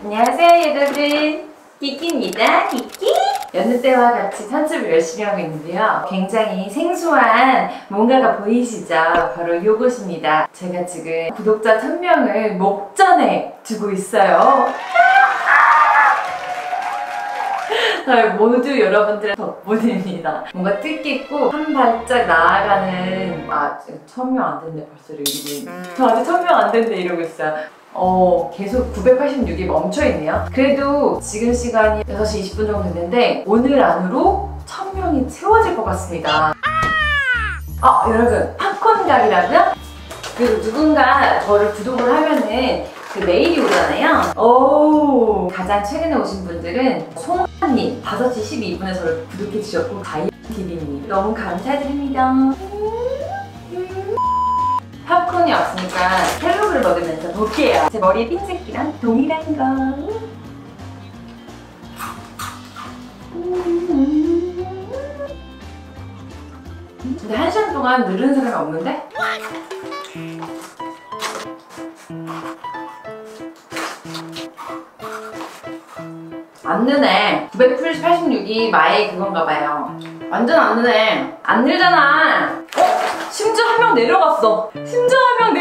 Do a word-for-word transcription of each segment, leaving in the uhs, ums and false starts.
안녕하세요 여러분, 키키입니다. 키키! 여느 때와 같이 편집을 열심히 하고 있는데요, 굉장히 생소한 뭔가가 보이시죠? 바로 이것입니다. 제가 지금 구독자 천 명을 목전에 두고 있어요. 모두 여러분들의 덕분입니다. 뭔가 뜻깊고 한 발짝 나아가는, 아 천 명 안 됐네 벌써. 이러고 저 아직 천 명 안 됐네 이러고 있어요. 어 계속 구백팔십육이 멈춰있네요. 그래도 지금 시간이 여섯 시 이십 분 정도 됐는데 오늘 안으로 천 명이 채워질 것 같습니다. 아 여러분, 팝콘 각이라고요? 그 누군가 저를 구독을 하면은 그 메일이 오잖아요. 오, 가장 최근에 오신 분들은 송아님 다섯 시 십이 분에 저를 구독해 주셨고, 다이티비님 너무 감사드립니다. 팝콘이 없으니까 헬로그를 먹으면서 볼게요. 제 머리에 핀셋기랑 동일한 거. 근데 한 시간 동안 늘은 사람이 없는데? 안 느네. 구백팔십육이 마의 그건가 봐요. 완전 안 느네. 안 늘잖아. 어? 심지어 한 명 내려갔어. 심지어 한 명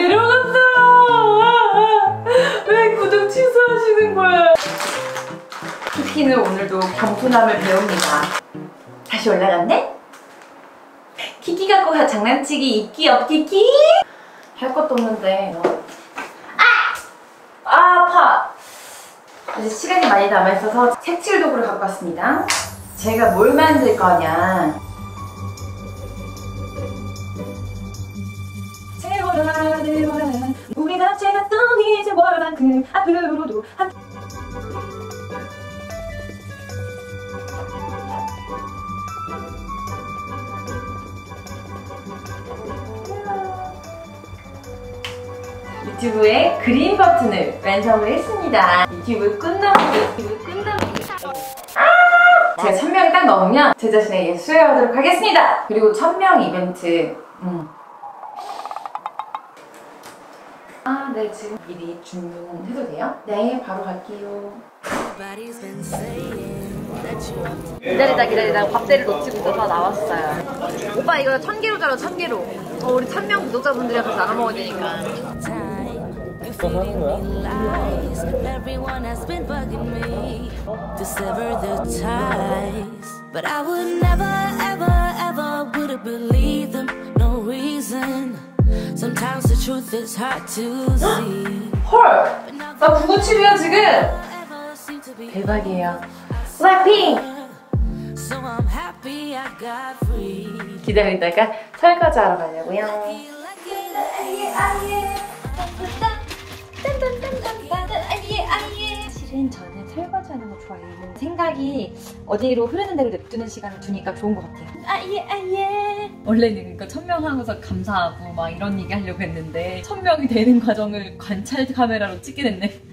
내려갔어요. 왜 구독 취소하시는 거예요? 키키는 오늘도 겸손함을 배웁니다. 다시 올라갔네? 키키 갖고 장난치기 있기 없기 키? 할 것도 없는데. 아! 아 아파. 이제 시간이 많이 남아있어서 색칠 도구를 갖고 왔습니다. 제가 뭘 만들 거냐. 세월아는 우리 자체가 또 이제 월만큼 앞으로도 함께. 유튜브에 그린 버튼을 완성을 했습니다. 유튜브 끝나고 유튜브 끝나고 아! 제가 천 명이 딱 넘으면 제 자신에게 수여하도록 하겠습니다. 그리고 천 명 이벤트. 음. 아, 네, 지금 미리 주문해도 돼요? 네, 바로 갈게요. 기다리다 기다리다 밥대를 놓치고 있어서 나왔어요. 오빠 이거 천 개로 자라, 천 개로. 어, 우리 천 명 구독자분들이랑 같이 나눠 먹어야 되니까. 또 하는 거야? Sometimes the truth is hard to see. 헐! 나 구구칠이야 지금! 대박이에요. 블랙핑! 기다리다가 설거지 하러 가려고요. 실은 저는 설거지하는 거 좋아해요. 생각이 어디로 흐르는 대로 냅두는 시간을 두니까 좋은 것 같아요. 아예 아예. 원래는 그러니까 천명 하고서 감사하고 막 이런 얘기 하려고 했는데 천명이 되는 과정을 관찰 카메라로 찍게 됐네.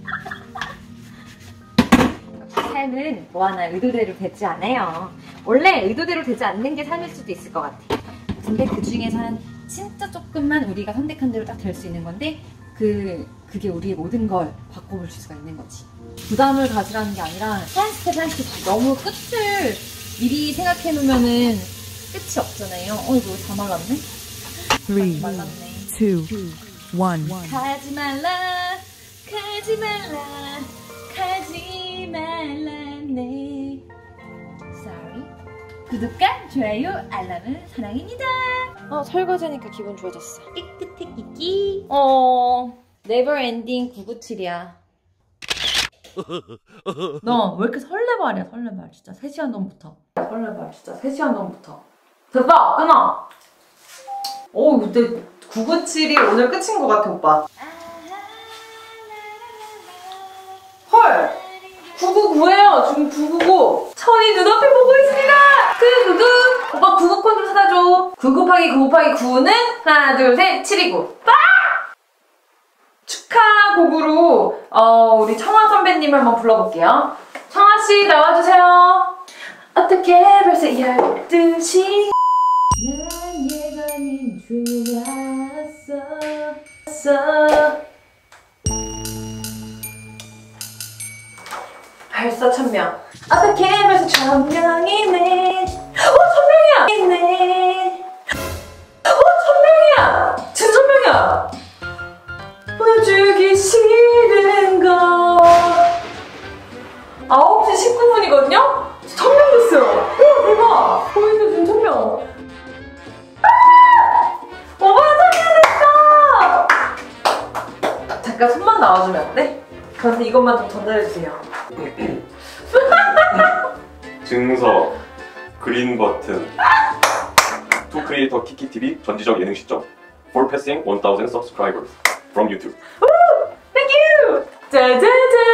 삶은 뭐 하나 의도대로 되지 않아요. 원래 의도대로 되지 않는 게 삶일 수도 있을 것 같아요. 근데 그 중에서는 진짜 조금만 우리가 선택한 대로 딱 될 수 있는 건데 그, 그게 우리의 모든 걸 바꿔볼 수가 있는 거지. 부담을 가지라는 게 아니라 한 스텝 한 스텝 너무 끝을 미리 생각해 놓으면은 끝이 없잖아요. 어 이거 다 말랐네? three, two, one. 가지 말라, 가지 말라, 가지 말라네. Sorry. 구독과 좋아요, 알람은 사랑입니다. 어 설거지하니까 기분 좋아졌어. 깨끗해 끼끼. 어 네버 엔딩 구구칠이야. 너 왜 이렇게 설레발이야 설레발. 진짜 세 시간 전부터 설레발. 진짜 세 시간 전부터. 됐다! 끊어! 오 근데 구구칠이 오늘 끝인 것 같아 오빠. 헐! 구구구예요. 지금 구구구. 천이 눈앞에 보고 있습니다. 구구구. 오빠 구구콘 좀 사다줘. 구 곱하기 구 곱하기 구는 하나 둘 셋 칠이고. 빠! 축하곡으로 어, 우리 청아 선배님을 한번 불러볼게요. 청아씨 나와주세요. 어떻게 벌써 열두 시. 난 예감이 좋았어. 벌써 천명. 어떻게 벌써 천명이네. 어, 천명이야! 어, 천명이야! 진짜 천명이야! 보여주기 싫은 거. 아홉 시 십구 분이거든요? 천명 됐어요. 오, 대박! 보여주신 천명. 아! 오빠 천명 됐어! 잠깐 손만 나와주면 안 돼? 저한테 이것만 좀 전달해주세요. 증서, 그린 버튼, 투 크리에이터 키키티비 전지적 예능 시점, for passing one thousand subscribers from YouTube. Thank you! 짜자잔!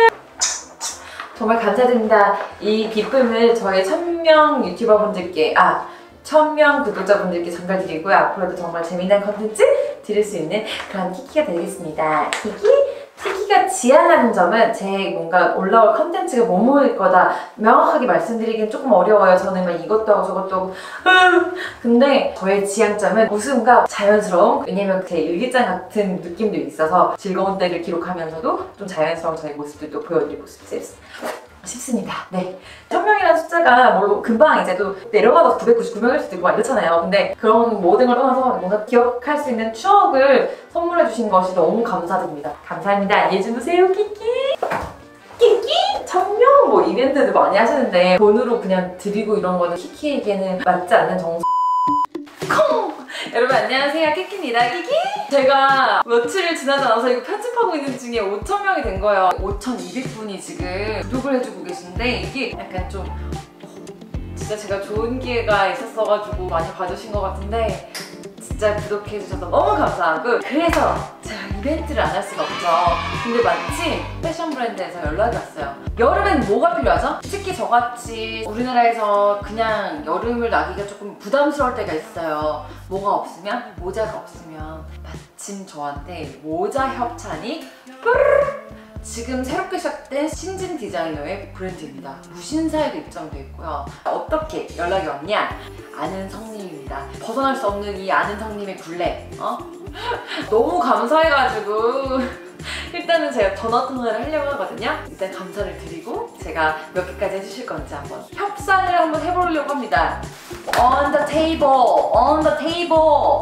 정말 감사드립니다. 이 기쁨을 저희 천명 유튜버분들께, 아, 천명 구독자분들께 전달드리고요. 앞으로도 정말 재미난 컨텐츠 드릴 수 있는 그런 키키가 되겠습니다. 키키? 키키가 지향하는 점은 제 뭔가 올라올 컨텐츠가 뭐뭐일 거다 명확하게 말씀드리기는 조금 어려워요. 저는 막 이것도 하고 저것도 하고 근데 저의 지향점은 웃음과 자연스러움. 왜냐면 제 일기장 같은 느낌도 있어서 즐거운 때를 기록하면서도 좀 자연스러운 저의 모습들도 보여드리고 싶습니다. 네. 천명이라는 숫자가 뭐 금방 이제 또 내려가서 구백구십구 명일 수도 있고 막 이렇잖아요. 근데 그런 모든 걸 떠나서 뭔가 기억할 수 있는 추억을 선물해 주신 것이 너무 감사드립니다. 감사합니다. 안녕히 주무세요, 키키. 키키? 천명 뭐 이벤트도 많이 하시는데 돈으로 그냥 드리고 이런 거는 키키에게는 맞지 않는 정서. 콩! 여러분 안녕하세요, 키키입니다. 키키? 제가 며칠을 지나지 않아서 이거 편집하고 있는 중에 오천 명이 된 거예요. 오천이백 분이 지금 구독을 해주고 계신데 이게 약간 좀 진짜 제가 좋은 기회가 있었어가지고 많이 봐주신 것 같은데 진짜 구독해주셔서 너무 감사하고 그래서 제가 이벤트를 안 할 수가 없죠. 근데 마침 패션 브랜드에서 연락이 왔어요. 여름엔 뭐가 필요하죠? 특히 저같이 우리나라에서 그냥 여름을 나기가 조금 부담스러울 때가 있어요. 뭐가 없으면? 모자가 없으면 마침 저한테 모자 협찬이 뿌르르 지금 새롭게 시작된 신진 디자이너의 브랜드입니다. 무신사에도 입점되어 있고요. 어떻게 연락이 왔냐? 아는 성님입니다. 벗어날 수 없는 이 아는 성님의 굴레. 어? 너무 감사해가지고 일단은 제가 전화 통화를 하려고 하거든요. 일단 감사를 드리고 제가 몇 개까지 해주실 건지 한번 협상을 한번 해보려고 합니다. On the table, on the table.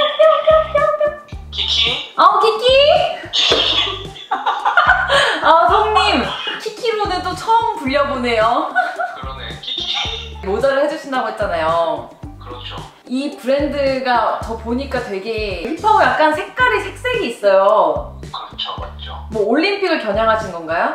키키? 어, 키키? 아, 성님! 키키로는 처음 불려보네요. 그러네, 키키. 모자를 해주신다고 했잖아요. 그렇죠. 이 브랜드가 저 보니까 되게 힙하고 약간 색깔이 색색이 있어요. 그렇죠, 맞죠. 뭐 올림픽을 겨냥하신 건가요?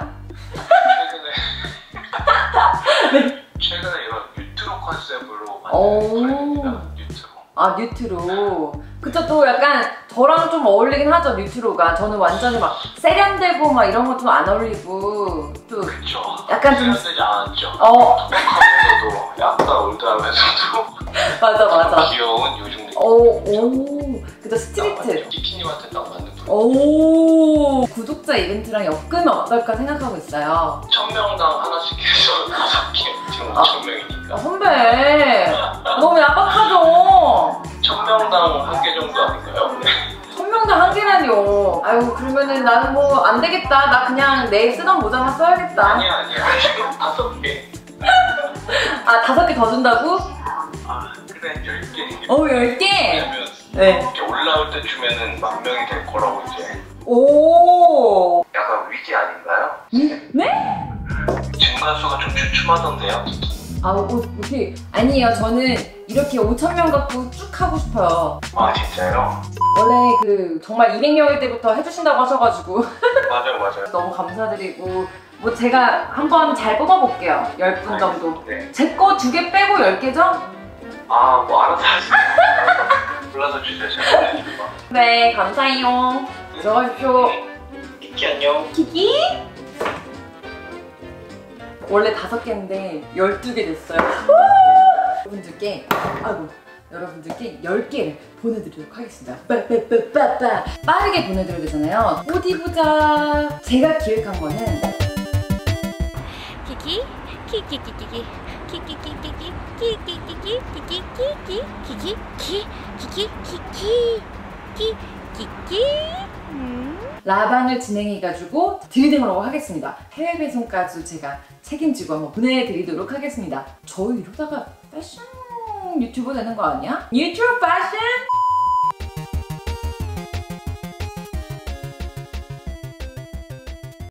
최근에 최근에 이런 뉴트로 컨셉으로 오. 만든 브랜드입니다. 뉴트로. 아, 뉴트로. 그쵸, 또 약간 저랑 좀 어울리긴 하죠, 뉴트로가. 저는 완전히 막 세련되고 막 이런 거 좀 안 어울리고 또 그쵸. 약간 좀 세련되지 않았죠. 어. 하면서도 약간 올드하면서도 맞아, 맞아. 귀여운 요즘 느낌. 오, 오. 그쵸, 스트리트. 키키님한테 딱 맞는 브랜드. 오. 구독자 이벤트랑 엮으면 어떨까 생각하고 있어요. 천명당 하나씩 해서 다섯 개. 지금 아. 오천 명이니까. 아, 선배 너무 야박하죠? 천명당 한 개 정도 아닌가요? 천명당 한 개라뇨. 아유, 그러면은 나는 뭐 안 되겠다. 나 그냥 내일 쓰던 모자만 써야겠다. 아니야, 아니야. 지금 다섯 개. 아, 다섯 개 더 준다고? 아, 그래, 열 개. 어, 열 개? 왜냐면 네. 이렇게 올라올 때쯤에는 만 명이 될 거라고 이제. 오. 약간 위기 아닌가요? 네? 증가수가 좀 주춤하던데요? 아, 어떻게. 아니에요. 저는 이렇게 오천 명 갖고 쭉 하고 싶어요. 아, 진짜요? 원래 그 정말 이백 명일 때부터 해주신다고 하셔가지고 맞아요, 맞아요. 너무 감사드리고 뭐 제가 한번 잘 뽑아볼게요. 열 분 정도. 네. 제 거 두 개 빼고 열 개죠? 아, 뭐 알아서 하세요. 골라서 주세요, 제가. 네, 감사해요. 들어가십시오. 키키 안녕. 키키? 원래 다섯 개인데 열두 개 됐어요. 여러분들께, 아이고, 여러분들께 열 개를 보내드리도록 하겠습니다. 빠빠빠빠빠. 빠르게 보내드려야 되잖아요. 어디 보자. 제가 기획한 거는 키키 키키 키키 키키 키키 키키 키키 키키 키키 키키 키키 키키 키키 키키 키키 음 라방을 진행해가지고 드리도록 하겠습니다. 해외 배송까지 제가 책임지고 한번 보내드리도록 하겠습니다. 저 이러다가 패션 유튜버 되는 거 아니야? 유튜브 패션?